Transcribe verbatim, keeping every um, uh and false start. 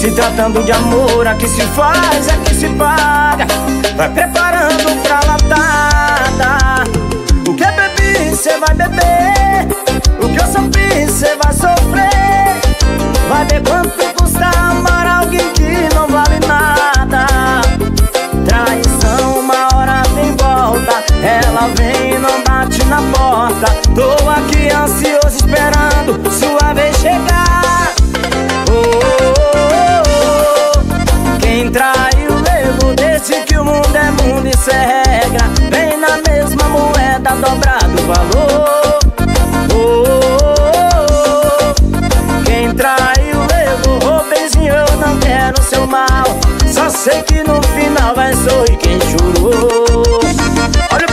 Se tratando de amor, a que se faz, a que se paga. Vai preparando pra latada. O que eu bebi, cê vai beber. O que eu sofri, cê vai sofrer. Vai ver quanto custa amar alguém que não vale nada. Traição, uma hora tem volta. Ela vem e não bate na porta. Tô aqui ansioso esperando sua vez chegar. Oh, oh, oh. Quem traiu levou, desse que o mundo é mundo, isso é regra. Vem na mesma moeda, dobrado o valor. Oh, oh, oh. Quem traiu levou, oh, benzinho, eu não quero seu mal. Só sei que no final vai sorrir quem chorou. Olha